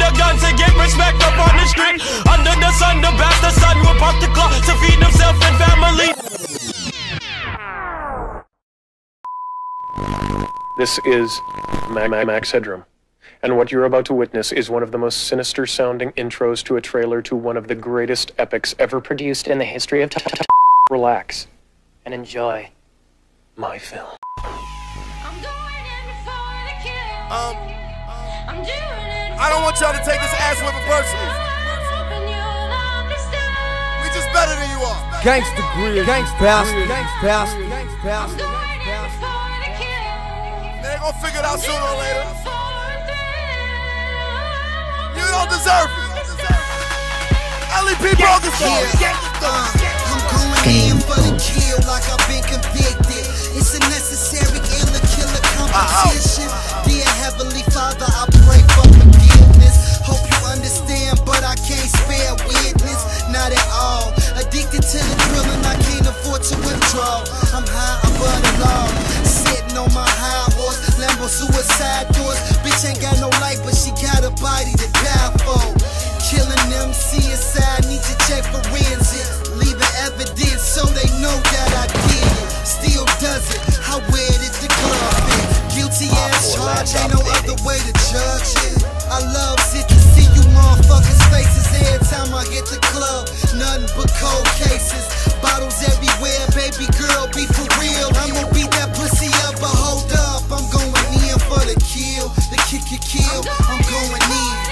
a gun to get respect up on the street. Under the sun, the bastard son will pop the clock to feed himself and family. This is Max Headroom, and what you're about to witness is one of the most sinister-sounding intros to a trailer to one of the greatest epics ever produced in the history of Relax and enjoy my film. I don't want y'all to take this ass whipping personally. We just better than you are. Gangsta grill, gangsta bastard, gangsta bastard, gangsta bastard. They ain't gonna figure it out sooner or later. You don't deserve it. LEP brothers. I'm going in for the kill like I've been convicted. It's a necessary killer competition. Dear Heavenly Father, I pray for forgiveness. Hope you understand, but I can't spare witness. Not at all. Addicted to the drill and I can't afford to withdraw. I'm high above the law, sitting on my high horse. Lambo suicide doors. Bitch ain't got no life, but she got a body to die for. Killing them CSI, need to check forensics. Leaving evidence so they know that I did it. Still does it, I wear it at the club. Guilty ass charge, ain't no other way to judge it. I love it to see you motherfuckers' faces every time I hit the club. Nothing but cold cases, bottles everywhere, baby girl, be for real. I'm gonna beat that pussy up, but hold up, I'm going in for the kill. The kill, I'm going in.